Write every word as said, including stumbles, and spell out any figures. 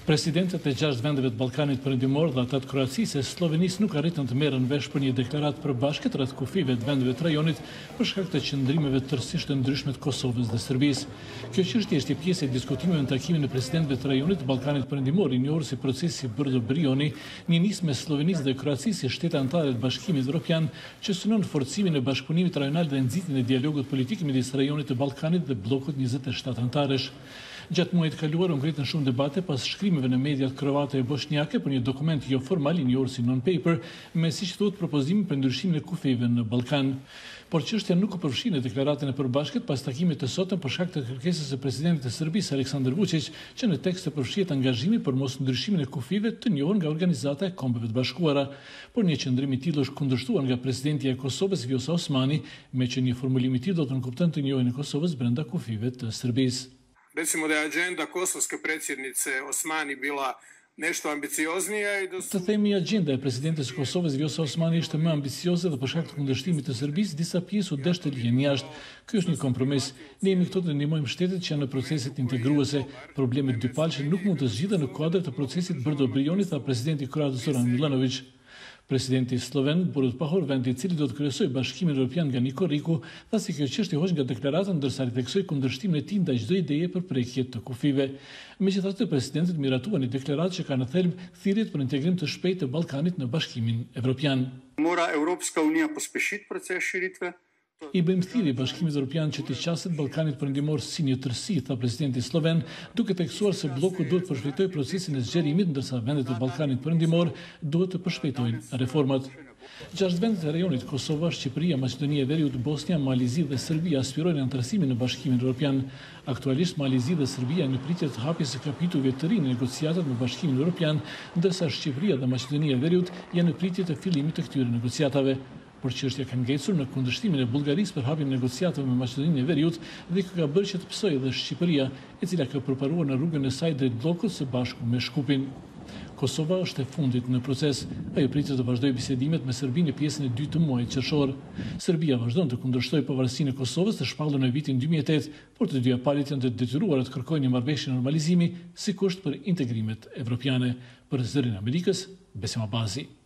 Presidentët e gjashtë vendeve të Ballkanit Perëndimor dhe ata të Kroacisë e Slovenisë nuk arritën të merren vesh për një deklaratë përbashkët rreth kufive të vendeve të rajonit për shkak të qëndrimeve tërësisht të ndryshme të Kosovës dhe Serbisë. Kjo çështje është pjesë e diskutimeve në takimin e presidentëve të rajonit të Ballkanit Perëndimor, i njohur si procesi Brdo-Brioni, një nismë me Slovenisë dhe Kroacisë si shtete anëtare të Bashkimit Evropian, që synon forcimin e bashkëpunimit rajonal dhe nxitjen e dialogut politik midis rajonit të Ballkanit dhe bllokut njëzet e shtatë anëtarësh. Gjatë muajit kaluar u ngritën shumë debate pas shkrimeve në mediat kroate e bosnjake për një dokument jo formal i njohur si non-paper me siç thuhet propozime për ndryshimin e kufijve në Ballkan. Por çështja nuk u përfshin në deklaratën e përbashkët pas takimit të sotëm për shkak të kërkesës së presidentit të Serbisë Aleksandar Vučić, që në tekst të përfshihet angazhimi për mos ndryshimin e kufijve të njohur nga Organizata e Kombeve të Bashkuara. Por një qëndrim i tillë është kundërshtuar nga presidenti i Kosovës Vjosa Osmani, me që një formulim i tillë do të nënkupton të njohjen e Kosovës brenda kufive të Serbisë. Recimo da je agenda kosovske predsjednice Osmani bila nešto ambicioznija i da su... Të themi agenda e presidentes së Kosovës Vjosa Osmani ishte më ambicioze dhe për shkak të kundërshtimit të Serbisë disa pjesë u desh të lihen jashtë. Ky është një kompromis. Ne jemi këtu të ndihmojmë shtetet që janë në proceset integruese. Problemet dypalëshe nuk mund të zgjidhen në kuadër të procesit Brdo-Brioni, tha presidenti kroat Zoran Milanović. Presidenti sloven Borut Pahor, vendi i cili do të kryesojë Bashkimin Evropian nga Nikoriku, tha se kjo çështje hoq nga deklarata, ndërsa ritheksoi kundërshtimin e tij ndaj çdo ideje për prekje të kufive. Megjithatë, presidentët miratuan një deklaratë që ka në thelb thirrjet për integrim të shpejtë të Ballkanit në Bashkimin Evropian. Mora Europska unija pospešiti proces širitve. I bëjmë thirrje Bashkimit Evropian që të qaset Ballkanit Perëndimor si një tërësi, tha presidenti sloven, duke theksuar se bloku duhet të përshpejtojë procesin e zgjerimit, ndërsa vendet e Ballkanit Perëndimor duhet të përshpejtojnë reformat. Gjashtë vendet e rajonit Kosova, Shqipëria, Maqedonia e Veriut, Bosnia, Malizi dhe Serbia aspirojnë anëtarësimin në Bashkimin Evropian. Aktualisht Malizi dhe Serbia në pritje të hapjes së kapitujve të rinj në negociatat me Bashkimin Evropian, ndërsa Shqipëria dhe Maqedonia e Veriut janë në pritje të fillimit të këtyre negociatave. Por çështja ka ngecur në kundërshtimin e Bullgarisë për hapjen e negociatave me Maqedoninë e Veriut dhe kjo ka bërë që të psojë edhe Shqipëria, e cila ka përparuar në rrugën e saj drejt bllokut së bashku me Shkupin. Kosova është e fundit në proces. Ajo pritet të vazhdojë bisedimet me Serbinë në pjesën e dytë të muajit qershor. Serbia vazhdon të kundërshtojë pavarësinë e Kosovës të shpallur në vitin dy mijë e tetë, por të dyja palët janë të detyruara të kërkojnë një marrëveshje normalizimi si kusht për integrimet evropiane. Për Zërin e Amerikës, Besim Abazi.